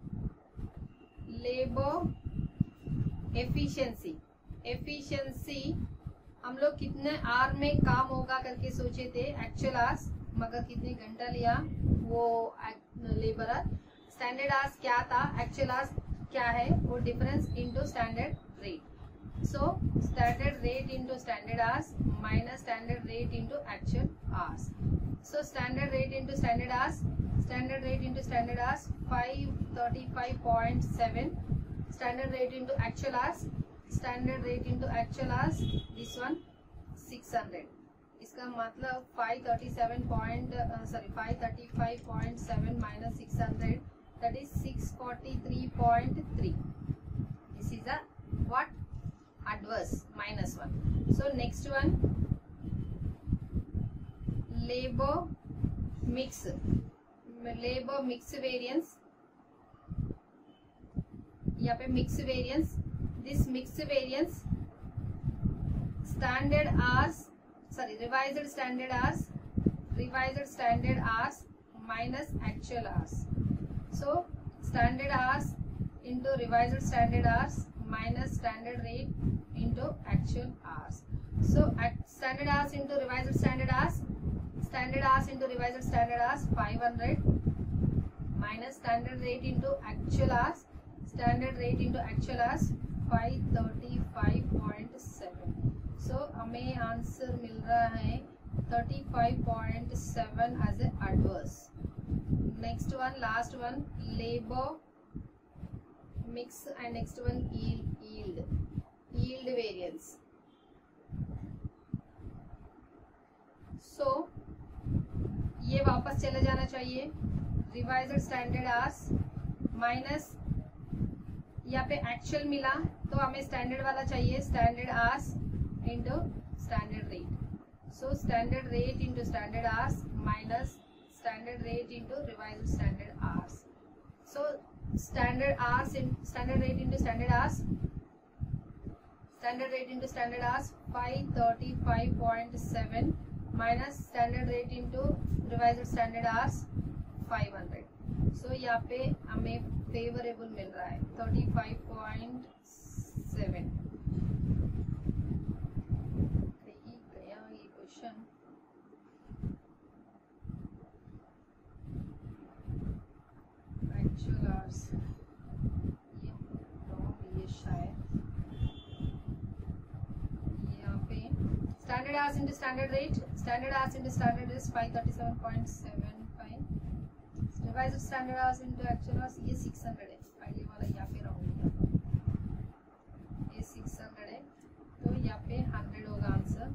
labor efficiency. efficiency हम लोग कितने are में काम होगा करके सोचे थे, एक्चुअल आवर्स, मगर कितने घंटा लिया वो लेबरर. स्टैंडर्ड आवर्स क्या था, एक्चुअल आवर्स क्या है, वो difference into standard rate. So standard rate into standard hours minus standard rate into actual hours. So standard rate into standard hours, standard rate into standard hours five thirty five point seven. Standard rate into actual hours, standard rate into actual hours, this one six hundred. इसका मतलब five thirty seven point sorry five thirty five point seven minus six hundred, that is six forty-three point three. This is a what, adverse, minus one. So next one, labor mix, labor mix variance. यहाँ पे mix variance, this mix variance, standard hours, sorry revised standard hours, revised standard hours minus actual hours. So standard hours into revised standard hours minus standard rate into actual hours. So at standard hours into revised standard hours, standard hours into revised standard hours five hundred minus standard rate into actual hours, standard rate into actual hours five thirty-five point seven. So हमें answer मिल रहा है thirty-five point seven as a adverse. Next one, last one, labor mix, and next one yield, yield, yield variance. So ये वापस चले जाना चाहिए, revised standard hours minus यहाँ पे एक्चुअल मिला तो हमें स्टैंडर्ड वाला चाहिए, standard hours into standard rate. So standard rate into standard hours minus standard rate into revised standard hours. So standard hours in standard rate into standard hours, standard rate into standard hours five thirty-five point seven minus standard rate into revised standard hours five hundred. So यहाँ पे हमें favorable मिल रहा है thirty-five point seven. गया ये question. Standard hours into standard rate, standard hours into standard is five thirty-seven point seven five. Revised standard hours into actual hours ये six hundred है, पहले वाला यहाँ पे राउंड किया, ये six hundred है, तो यहाँ पे one hundred होगा आंसर,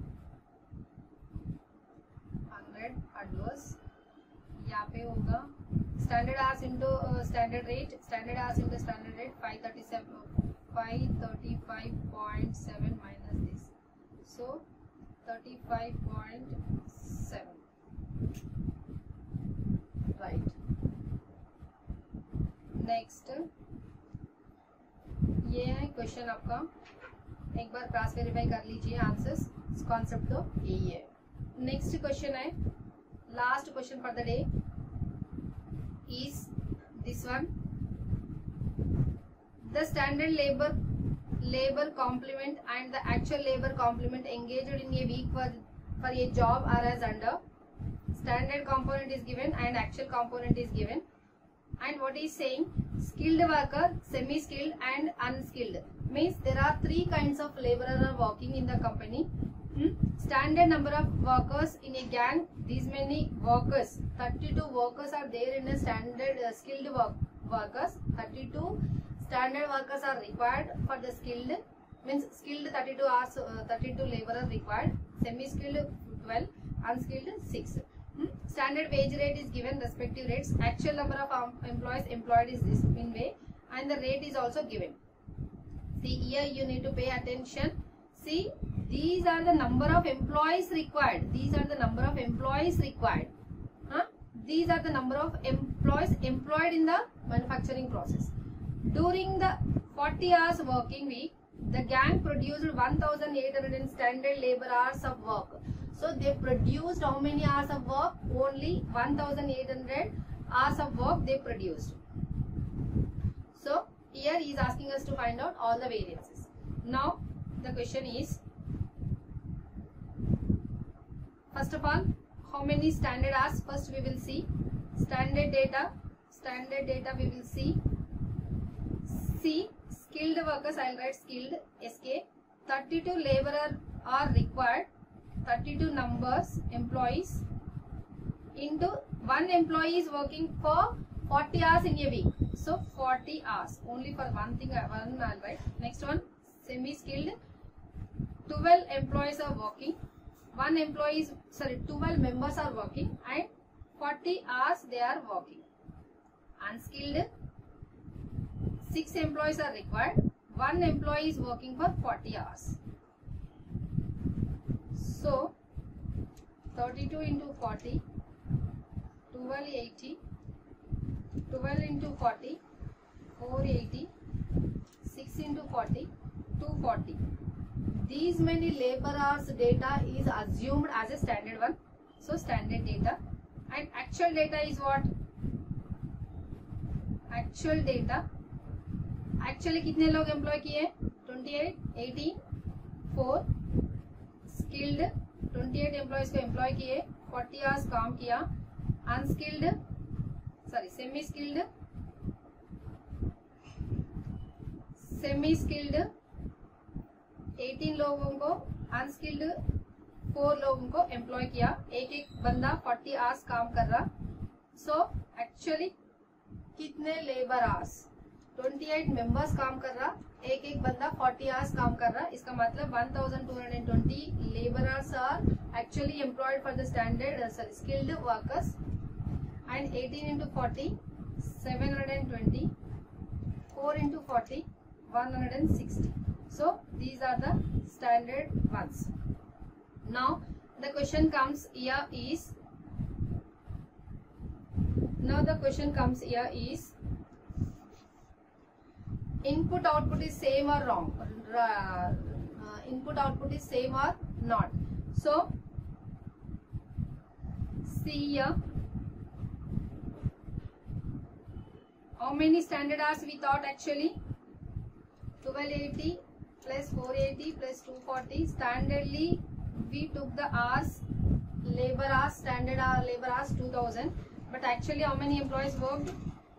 one hundred adverse. यहाँ पे होगा standard hours into uh, standard rate, standard hours into standard rate five thirty-seven, five thirty-five point seven minus this, so thirty-five point seven, right. Next ये है question आपका, एक बार cross verify कर लीजिए answers, concept तो यही है. नेक्स्ट क्वेश्चन है, last question for the day is this one. The standard labor labor complement and the actual labor complement engaged in a week for for a job are as under. Standard component is given and actual component is given, and what is saying, skilled worker, semi skilled and unskilled, means there are three kinds of laborer are working in the company. Hmm? Standard number of workers in a gang, these many workers, thirty-two workers are there in a standard uh, skilled work workers, thirty-two standard workers are required for the skilled, means skilled thirty-two hours, uh, thirty-two laborer required, semi skilled twelve, unskilled six. Hmm? Standard wage rate is given, respective rates, actual number of um, employees employed is this in way, and the rate is also given. See here you need to pay attention. See, these are the number of employees required. These are the number of employees required. Huh? These are the number of employees employed in the manufacturing process. During the forty hours working week, the gang produced one thousand eight hundred standard labor hours of work. So they produced how many hours of work? Only one thousand eight hundred hours of work they produced. So here he is asking us to find out all the variances. Now the question is, first of all, how many standard hours? First we will see standard data. Standard data we will see. See skilled workers, I will write skilled S K. thirty-two laborer are required. thirty-two numbers employees into one employee is working for forty hours in a week. So forty hours only for one thing. One I'll write. Next one, semi skilled. twelve employees are working. One employee is sorry. twelve members are working and forty hours they are working. Unskilled. Six employees are required. One employee is working for forty hours. So thirty-two into forty, twelve eighty, twelve into forty, four eighty, six into forty, two forty. These many labor hours data is assumed as a standard one. So standard data, and actual data is what? Actual data. Actually कितने लोग employ किए? twenty-eight, eighteen, four. Skilled twenty-eight employees को employ किए, forty hours काम किया. Unskilled sorry semi skilled semi skilled eighteen लोगों को, unskilled four लोगों को एम्प्लॉय किया. एक एक बंदा forty आवर्स काम कर रहा. सो एक्चुअली कितने लेबर आवर्स? twenty-eight मेंबर्स काम कर रहा, एक एक बंदा forty आवर्स काम कर रहा. इसका मतलब one thousand two hundred twenty labour hours are actually employed for the standard sorry skilled workers. And eighteen into forty, seven hundred twenty, four into forty, one hundred sixty. So these are the standard ones. Now the question comes here is now the question comes here is input output is same or wrong? Uh, uh, input output is same or not? So see here, how many standard hours we thought actually? twelve eighty plus four eighty plus two forty. Standardly we took the hours, labor hours, standard hour labor hours two thousand, but actually how many employees worked?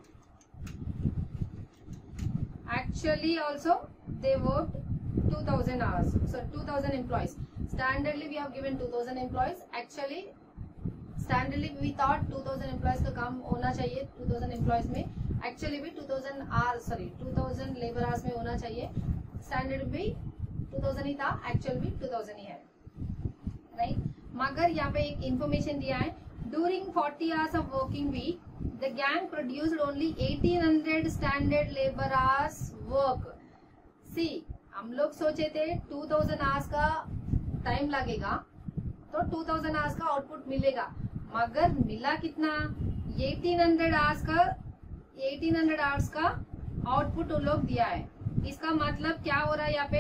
Actually also they worked two thousand hours. So two thousand employees. Standardly we have given two thousand employees. Actually standardly we thought two thousand employees का काम होना चाहिए. two thousand employees में actually भी two thousand hours sorry two thousand labor hours में होना चाहिए. Standard भी two thousand ही था, actual भी two thousand ही है, right? मगर यहाँ पे एक information दिया है. During forty hours of working week, the gang produced only eighteen hundred standard labor hours work. See, हम लोग सोचे थे two thousand hours का टाइम लगेगा तो two thousand hours का आउटपुट मिलेगा, मगर मिला कितना? eighteen hundred hours का eighteen hundred hours का आउटपुट उन लोग दिया है. इसका मतलब क्या हो रहा है यहाँ पे?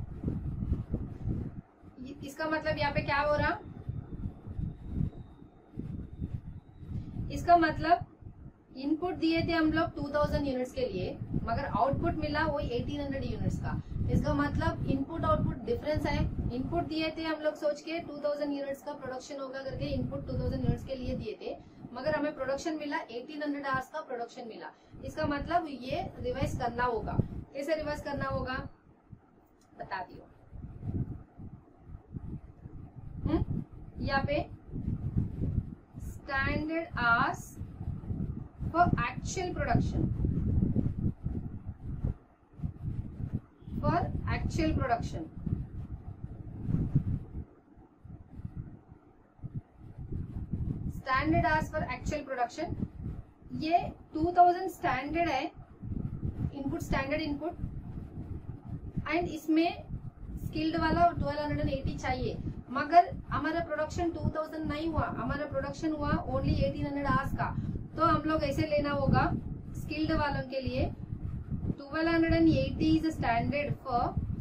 इसका मतलब यहाँ पे क्या हो रहा? इसका मतलब इनपुट दिए थे हम लोग two thousand यूनिट्स के लिए, मगर आउटपुट मिला वही eighteen hundred यूनिट्स का. इसका मतलब इनपुट आउटपुट डिफरेंस है. इनपुट दिए थे हम लोग सोच के two thousand यूनिट्स का प्रोडक्शन होगा करके इनपुट two thousand यूनिट्स के लिए दिए थे, मगर हमें प्रोडक्शन मिला eighteen hundred आवर्स का प्रोडक्शन मिला. इसका मतलब ये रिवाइज करना होगा. कैसे रिवाइज करना होगा बता दियो. हम्म यहाँ पे standard hours for actual production for actual production standard hours for actual production. ये two thousand standard है, input standard input, and इसमें skilled वाला twelve eighty चाहिए, मगर हमारा प्रोडक्शन two thousand नहीं हुआ, हमारा प्रोडक्शन हुआ ओनली eighteen hundred आवर्स का. तो हम लोग ऐसे लेना होगा स्किल्ड वालों के लिए twelve eighty is standard for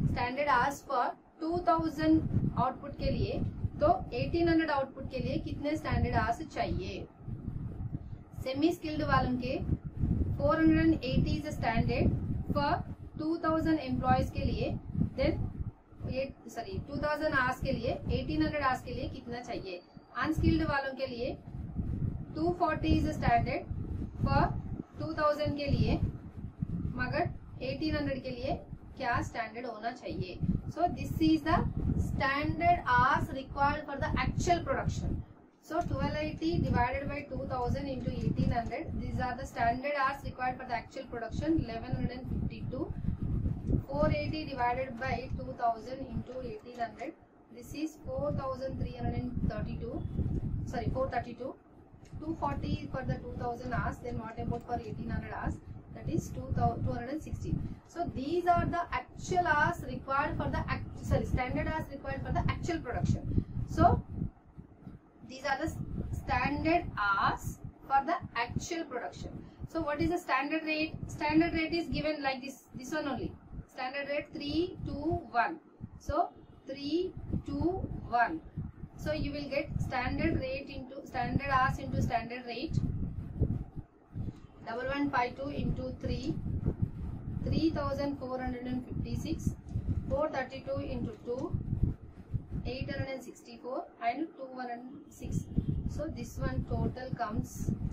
standard hours for two thousand output के लिए, तो एटीन हंड्रेड आउटपुट के लिए कितने स्टैंडर्ड आवर्स चाहिए। सेमी स्किल्ड वालों के four hundred eighty is standard for two thousand employees के लिए, then sorry two thousand hours के लिए एटीन हंड्रेड आवर्स के लिए कितना चाहिए। अनस्किल्ड वालों के लिए two forty is standard for two thousand के लिए, मगर एटीन हंड्रेड के लिए क्या स्टैंडर्ड होना चाहिए। So this is the standard hours required for the actual production. So twelve eighty divided by two thousand into eighteen hundred. These are the standard hours required for the actual production. eleven fifty-two. four eighty divided by two thousand into eighteen hundred. This is four thousand three hundred thirty-two. Sorry, four thirty-two. two forty for the two thousand hours. Then what about for eighteen hundred hours? That is two hundred sixty. So these are the actual hours required for the act sorry standard hours required for the actual production. So these are the standard hours for the actual production. So what is the standard rate? Standard rate is given like this, this one only. Standard rate three two one. So three two one. So you will get standard rate into standard hours into standard rate. Double one five two into three. three thousand four hundred fifty-six. four thirty-two into two. eight hundred sixty-four and two hundred six. So this one total comes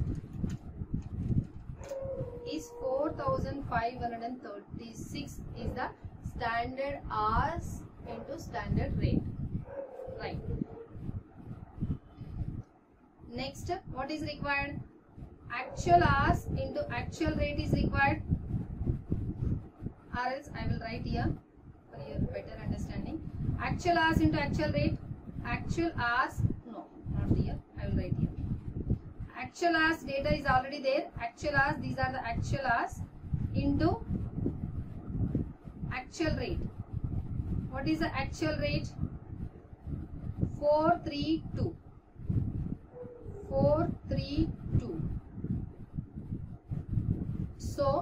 is four thousand five hundred thirty-six is the standard hours into standard rate. Right. Next, what is required? Actual hours into actual rate is required, or else I will write here for your better understanding. Actual hours into actual rate. Actual hours, no, not here. I will write here. Actual hours data is already there. Actual hours, these are the actual hours into actual rate. What is the actual rate? four three two. four three two. So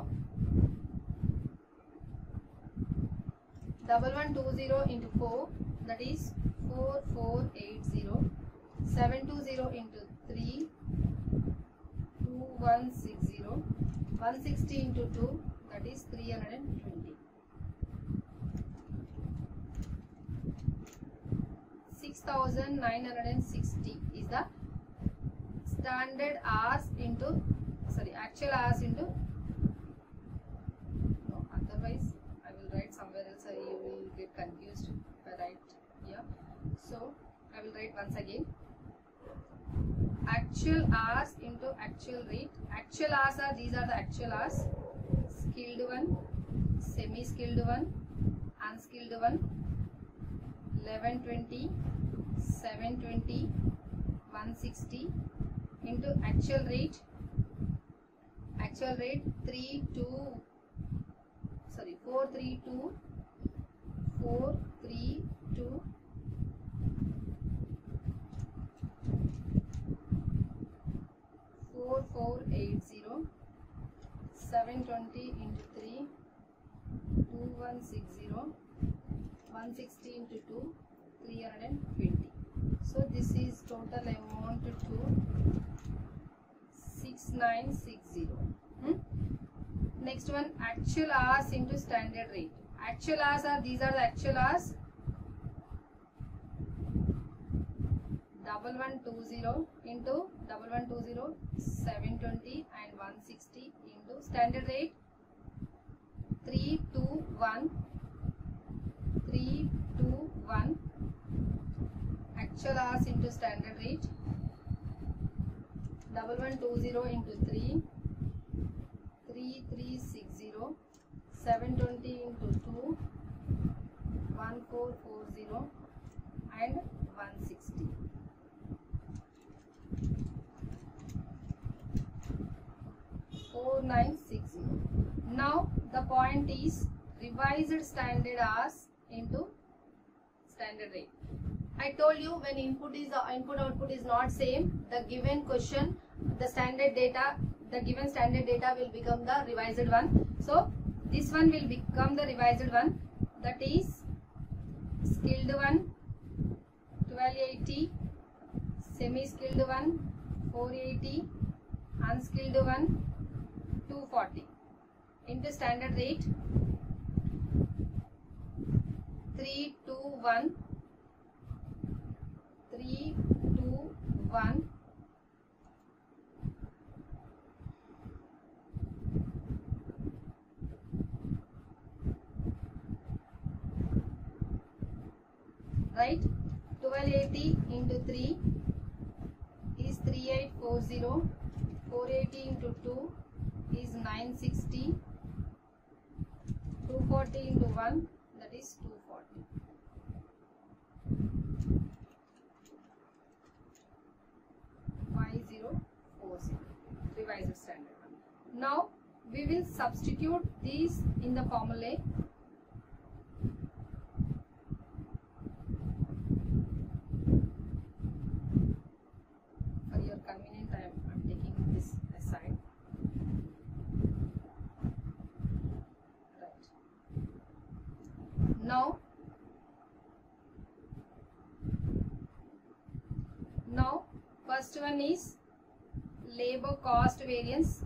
double one two zero into four, that is four four eight zero. seven two zero into three, two one six zero. one sixty into two, that is three hundred twenty. six thousand nine hundred sixty is the standard hours into sorry actual hours into no otherwise I will write somewhere else, uh, you will get confused if I write here. So I will write once again. Actual hours into actual rate. Actual hours are, these are the actual hours. Skilled one, semi skilled one, unskilled one. eleven twenty, seven twenty, one sixty into actual rate. Actual rate three two sorry four three two, four three two, four four eight zero, seven twenty into three, two one six zero, one sixty into two, three hundred twenty. So this is total amount to six nine six zero. Hmm? Next one, actual hours into standard rate. Actual hours are, these are the actual hours. Double one two zero into double one two zero, seven twenty and one sixty into standard rate three two one, three two one. Actual hours into standard rate. Double one two zero into three, three three six zero, seven twenty into two, one four four zero and one sixty. four nine six zero. Now the point is revised standard hours into standard rate. I told you when input is uh, input output is not same, the given question, the standard data, the given standard data will become the revised one. So this one will become the revised one. that is skilled one twelve eighty, semi skilled one four eighty, unskilled one two forty into standard rate three two one, three two one, right? twelve eighty into three is three eight four zero, four eighty into two is nine sixty, two forty into one, that is two forty. five zero four zero, revised standard one. Now we will substitute these in the formula. For your convenience, I am I'm taking this aside. Right. Now, now first one is labor cost variance.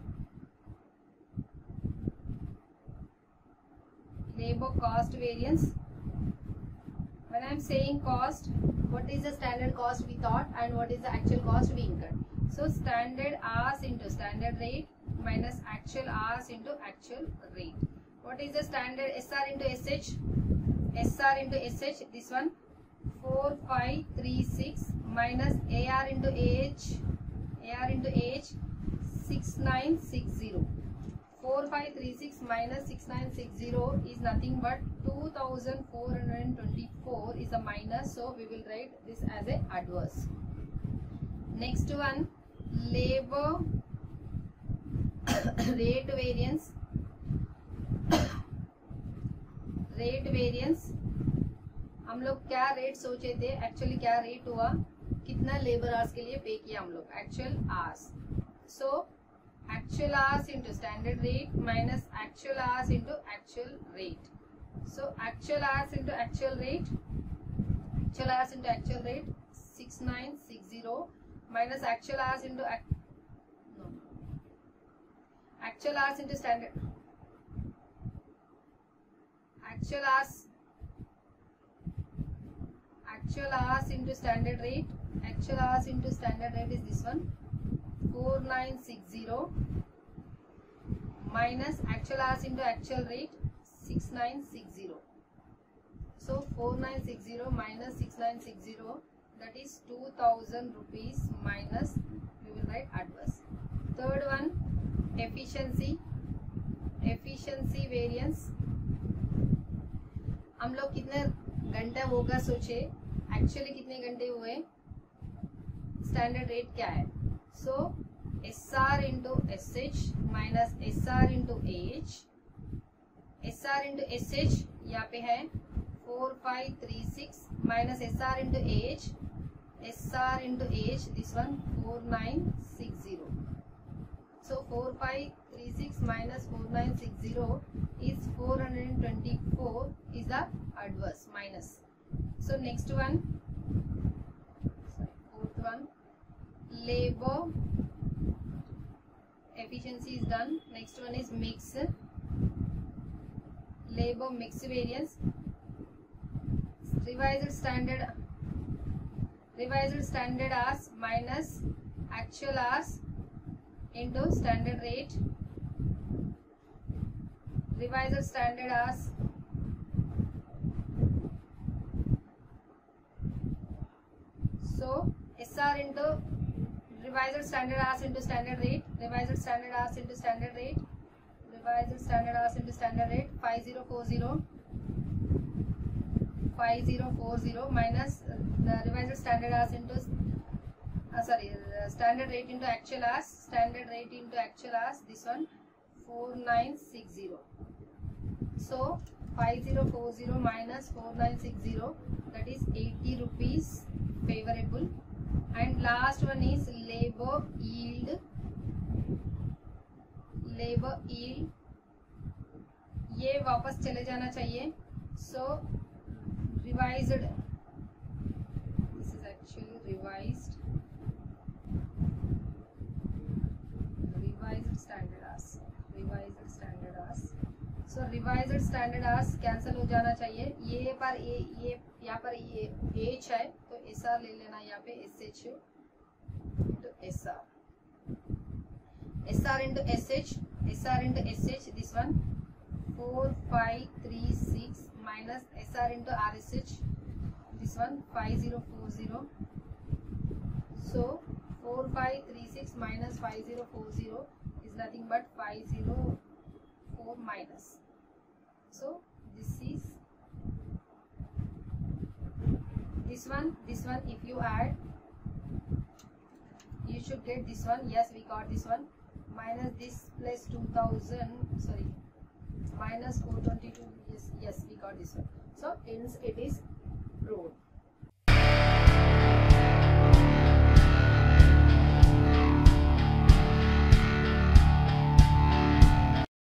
Labor cost variance. When I am saying cost, what is the standard cost we thought and what is the actual cost we incurred? So standard hours into standard rate minus actual hours into actual rate. What is the standard S R into S H? S R into S H, this one four five three six minus A R into A H, A R into A H six nine six zero. four five three six minus six nine six zero is nothing but two thousand four hundred twenty-four is a minus, so we will write this as a adverse. Next one, labor rate variance. Rate variance, हम लोग क्या rate सोचे थे, actually क्या rate हुआ, कितना labour hours के लिए पे किया हम लोग, actual hours. So actual hours into standard rate minus actual hours into actual rate. So actual hours into actual rate, actual hours into actual rate six nine six zero minus actual hours into actual hours into standard actual hours actual hours into standard rate, actual hours into standard rate is this one four nine six zero minus actual hours into actual rate six nine six zero. So four nine six zero minus six nine six zero, that is two thousand rupees minus, we will write adverse. Third one, efficiency efficiency variance. हम लोग कितने घंटे होगा सोचे, actually कितने घंटे हुए, standard rate क्या है. So S R into S H minus S R into H, S R into S H यहाँ पे है four five three six minus S R into H, S R into H this one four nine six zero. So four five three six minus four nine six zero is four hundred twenty-four is the adverse minus. So next one, sorry, fourth one, labor efficiency is done. Next one is mix, labor mix variance. Revised standard revised standard hours minus actual hours into standard rate, revised standard hours so S R into revised standard hours into standard rate, revised standard hours into standard rate, revised standard hours into standard rate five zero four zero, five zero four zero minus the revised standard hours into Uh, sorry, uh, standard rate into actual hours, standard rate into actual hours, this one four nine six zero. So five zero four zero minus four nine six zero, that is eighty rupees favorable. And last one is labor yield. Labor yield ये वापस चले जाना चाहिए, So revised, this is actually revised revised standard hours, revised standard hours. So revised standard hours cancel हो जाना चाहिए. ये पर ये ये यहाँ पर ये h है तो एस आर ले लेना यहाँ पे, S H into S R, S R into S H, S R into S H, this one four five three six minus S R into R S H, this one five zero four zero. So four five three six minus five zero four zero is nothing but five zero four minus. So this is this one, this one if you add you should get this one. Yes, we got this one, minus this plus two thousand, sorry, minus four twenty-two. Yes, yes, we got this one. So hence it is proved.